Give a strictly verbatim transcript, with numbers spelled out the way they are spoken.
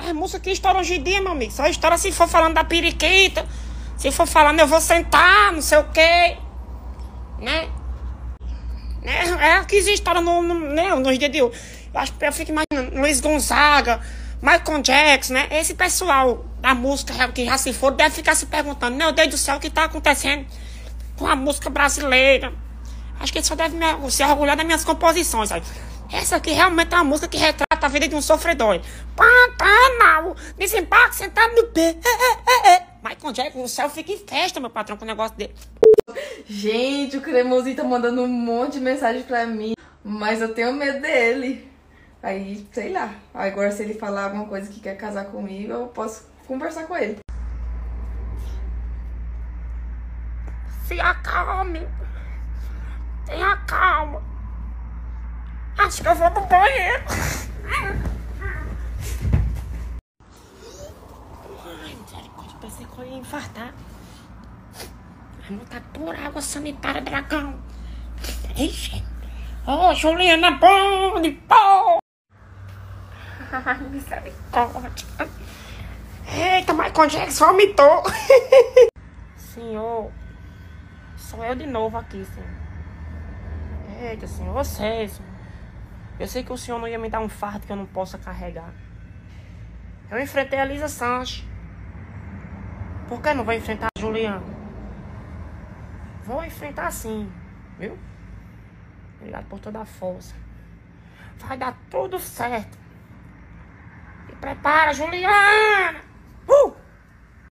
As músicas que estouram hoje em dia, meu amigo, só estoura se for falando da periquita, se for falando eu vou sentar, não sei o quê, né? É, é que existe história no, no, né, nos dias de hoje. Eu acho que eu fico imaginando Luiz Gonzaga, Michael Jackson, né? Esse pessoal da música que já se for deve ficar se perguntando: meu Deus do céu, o que tá acontecendo com a música brasileira? Acho que ele só deve me, se orgulhar das minhas composições, sabe? Essa aqui realmente é uma música que retrata a vida de um sofredor. Pantanal, desembarque sentado no pé. É, é, é. Michael Jackson, o céu fica em festa, meu patrão, com o negócio dele. Gente, o Cremosinho tá mandando um monte de mensagem pra mim, mas eu tenho medo dele. Aí, sei lá. Agora, se ele falar alguma coisa que quer casar comigo, eu posso conversar com ele. Se acalme. Tenha calma. Acho que eu vou no banheiro. Ai, misericórdia, pensei que eu ia infartar. Vamos botar por água sanitária, dragão. Ixi. Ô, oh, Juliana, bom de pó. Ai, misericórdia. Eita, Michael Jackson vomitou. Senhor, sou eu de novo aqui, senhor. Eita, senhor, vocês. Eu sei que o senhor não ia me dar um fardo que eu não possa carregar. Eu enfrentei a Lisa Sanches. Por que não vou enfrentar a Juliana? Vou enfrentar sim, viu? Obrigado por toda a força. Vai dar tudo certo. E prepara, Juliana!